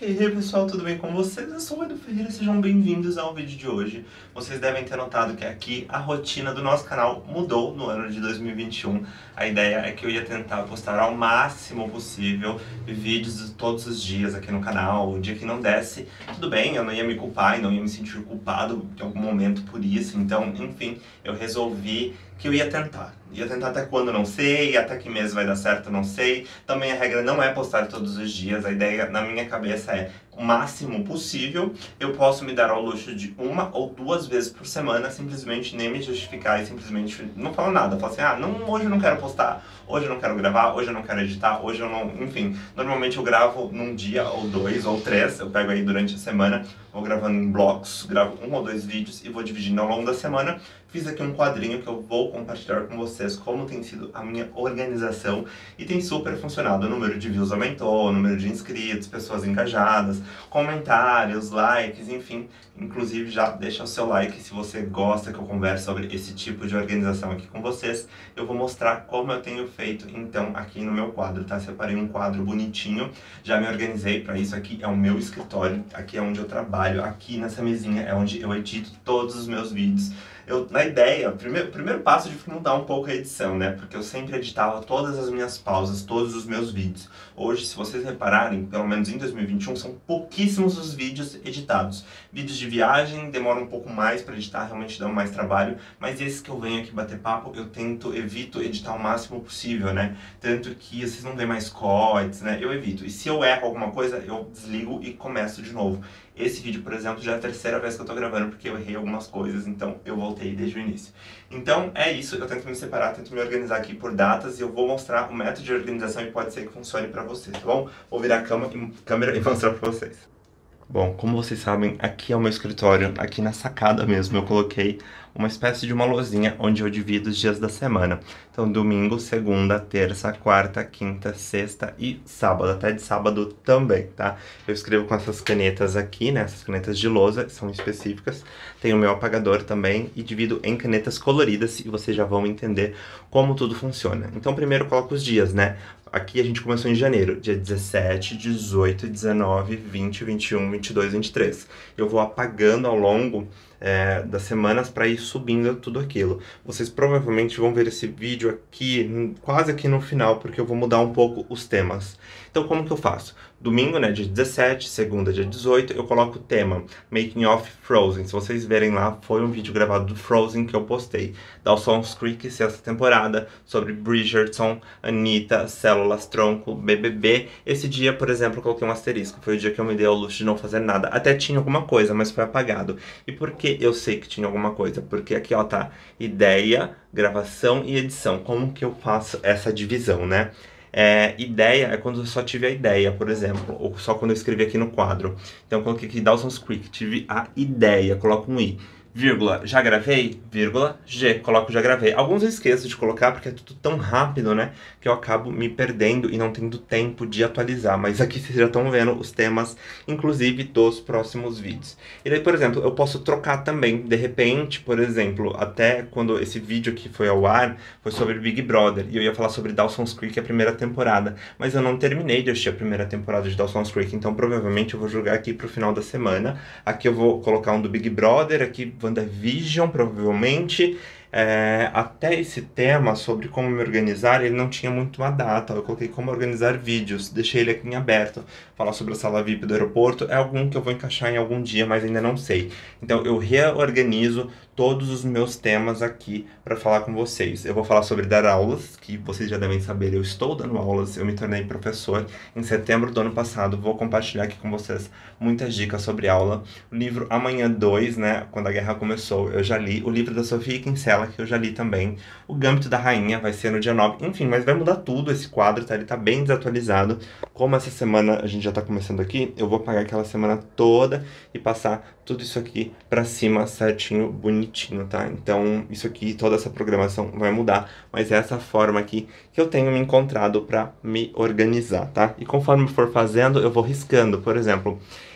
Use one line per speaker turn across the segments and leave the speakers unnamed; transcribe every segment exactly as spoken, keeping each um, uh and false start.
E aí pessoal, tudo bem com vocês? Eu sou o Edu Ferreira, sejam bem-vindos ao vídeo de hoje. Vocês devem ter notado que aqui a rotina do nosso canal mudou no ano de dois mil e vinte e um. A ideia é que eu ia tentar postar ao máximo possível vídeos todos os dias aqui no canal. O dia que não desse, tudo bem, eu não ia me culpar e não ia me sentir culpado em algum momento por isso. Então, enfim, eu resolvi que eu ia tentar. Ia tentar até quando, não sei, até que mês vai dar certo, não sei. Também a regra não é postar todos os dias, a ideia na minha cabeça é o máximo possível. Eu posso me dar ao luxo de uma ou duas vezes por semana, simplesmente nem me justificar e simplesmente não falo nada. Eu falo assim, ah, não, hoje eu não quero postar, hoje eu não quero gravar, hoje eu não quero editar, hoje eu não... Enfim, normalmente eu gravo num dia ou dois ou três, eu pego aí durante a semana, vou gravando em blocos, gravo um ou dois vídeos e vou dividindo ao longo da semana. Fiz aqui um quadrinho que eu vou compartilhar com vocês como tem sido a minha organização e tem super funcionado. O número de views aumentou, o número de inscritos, pessoas engajadas, comentários, likes, enfim. Inclusive já deixa o seu like se você gosta que eu converse sobre esse tipo de organização aqui com vocês. Eu vou mostrar como eu tenho feito então aqui no meu quadro, tá? Separei um quadro bonitinho, já me organizei para isso. Aqui é o meu escritório, aqui é onde eu trabalho, aqui nessa mesinha é onde eu edito todos os meus vídeos. Eu, na ideia, o primeiro, primeiro passo de mudar um pouco a edição, né? Porque eu sempre editava todas as minhas pausas, todos os meus vídeos. Hoje, se vocês repararem, pelo menos em dois mil e vinte e um, são pouquíssimos os vídeos editados. Vídeos de viagem demoram um pouco mais para editar, realmente dão mais trabalho. Mas esses que eu venho aqui bater papo, eu tento, evito editar o máximo possível, né? Tanto que vocês não veem mais cortes, né? Eu evito. E se eu erro alguma coisa, eu desligo e começo de novo. Esse vídeo, por exemplo, já é a terceira vez que eu tô gravando porque eu errei algumas coisas, então eu voltei desde o início. Então é isso, eu tento me separar, tento me organizar aqui por datas e eu vou mostrar o método de organização e pode ser que funcione pra vocês, tá bom? Vou virar a cama e, câmera e mostrar pra vocês. Bom, como vocês sabem, aqui é o meu escritório, aqui na sacada mesmo eu coloquei uma espécie de uma lousinha onde eu divido os dias da semana. Então, domingo, segunda, terça, quarta, quinta, sexta e sábado, até de sábado também, tá? Eu escrevo com essas canetas aqui, né? Essas canetas de lousa, são específicas. Tem o meu apagador também e divido em canetas coloridas e vocês já vão entender como tudo funciona. Então, primeiro eu coloco os dias, né? Aqui a gente começou em janeiro, dia dezessete, dezoito, dezenove, vinte, vinte e um, vinte e dois, vinte e três. Eu vou apagando ao longo é, das semanas para ir subindo tudo aquilo. Vocês provavelmente vão ver esse vídeo aqui, quase aqui no final, porque eu vou mudar um pouco os temas. Então como que eu faço? Domingo, né, dia dezessete, segunda, dia dezoito, eu coloco o tema Making of Frozen. Se vocês verem lá, foi um vídeo gravado do Frozen que eu postei. Dawson's Creek, sexta temporada, sobre Bridgerton, Anitta, Células Tronco, B B B. Esse dia, por exemplo, eu coloquei um asterisco. Foi o dia que eu me dei ao luxo de não fazer nada. Até tinha alguma coisa, mas foi apagado. E por que eu sei que tinha alguma coisa? Porque aqui, ó, tá ideia, gravação e edição. Como que eu faço essa divisão, né? É, ideia é quando eu só tive a ideia, por exemplo, ou só quando eu escrevi aqui no quadro. Então eu coloquei aqui Dawson's Creek, tive a ideia, coloco um i. Vírgula, já gravei, vírgula, G, coloco já gravei. Alguns eu esqueço de colocar porque é tudo tão rápido, né, que eu acabo me perdendo e não tendo tempo de atualizar. Mas aqui vocês já estão vendo os temas, inclusive, dos próximos vídeos. E daí, por exemplo, eu posso trocar também, de repente, por exemplo, até quando esse vídeo aqui foi ao ar, foi sobre Big Brother, e eu ia falar sobre Dawson's Creek, a primeira temporada. Mas eu não terminei de assistir a primeira temporada de Dawson's Creek, então provavelmente eu vou jogar aqui pro final da semana. Aqui eu vou colocar um do Big Brother, aqui WandaVision, provavelmente. É, até esse tema sobre como me organizar, ele não tinha muito uma data. Eu coloquei como organizar vídeos, deixei ele aqui em aberto. Falar sobre a sala V I P do aeroporto é algum que eu vou encaixar em algum dia, mas ainda não sei. Então eu reorganizo todos os meus temas aqui para falar com vocês. Eu vou falar sobre dar aulas, que vocês já devem saber, eu estou dando aulas, eu me tornei professor em setembro do ano passado. Vou compartilhar aqui com vocês muitas dicas sobre aula. O livro Amanhã dois, né, quando a guerra começou, eu já li. O livro da Sofia Kinsella, que eu já li também. O Gambito da Rainha vai ser no dia nove. Enfim, mas vai mudar tudo esse quadro, tá? Ele tá bem desatualizado. Como essa semana a gente já tá começando aqui, eu vou pagar aquela semana toda e passar tudo isso aqui pra cima certinho, bonitinho, tá? Então, isso aqui, toda essa programação vai mudar, mas é essa forma aqui que eu tenho me encontrado pra me organizar, tá? E conforme eu for fazendo, eu vou riscando. Por exemplo,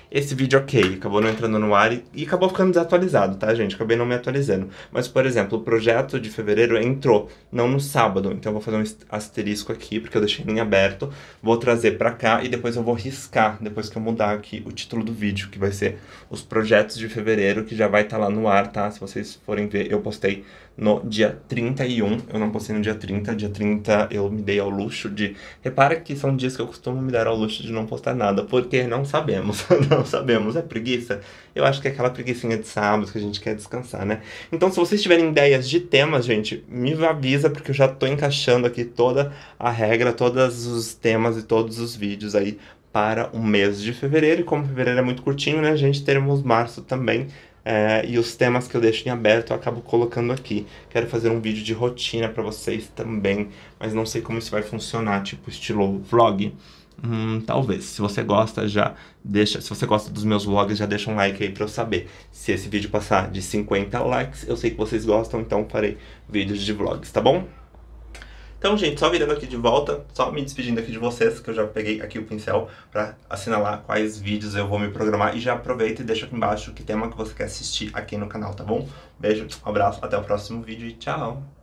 esse vídeo ok, acabou não entrando no ar e, e acabou ficando desatualizado, tá, gente? Acabei não me atualizando. Mas, por exemplo, o projeto de fevereiro entrou, não no sábado, então eu vou fazer um asterisco aqui, porque eu deixei em aberto, vou trazer pra cá e depois eu vou riscar, depois que eu mudar aqui o título do vídeo, que vai ser os projetos de fevereiro, que já vai estar lá no ar, tá? Se vocês forem ver, eu postei no dia trinta e um, eu não postei no dia trinta, dia trinta eu me dei ao luxo de... Repara que são dias que eu costumo me dar ao luxo de não postar nada, porque não sabemos, não sabemos, é preguiça? Eu acho que é aquela preguicinha de sábado que a gente quer descansar, né? Então, se vocês tiverem ideias de temas, gente, me avisa, porque eu já tô encaixando aqui toda a regra, todos os temas e todos os vídeos aí para o mês de fevereiro, e como fevereiro é muito curtinho, né, gente, teremos março também. É, e os temas que eu deixo em aberto eu acabo colocando aqui. Quero fazer um vídeo de rotina pra vocês também, mas não sei como isso vai funcionar, tipo estilo vlog. Hum, talvez. Se você gosta, já deixa. Se você gosta dos meus vlogs, já deixa um like aí pra eu saber. Se esse vídeo passar de cinquenta likes, eu sei que vocês gostam, então farei vídeos de vlogs, tá bom? Então, gente, só virando aqui de volta, só me despedindo aqui de vocês, que eu já peguei aqui o pincel pra assinalar quais vídeos eu vou me programar. E já aproveita e deixa aqui embaixo que tema que você quer assistir aqui no canal, tá bom? Beijo, um abraço, até o próximo vídeo e tchau!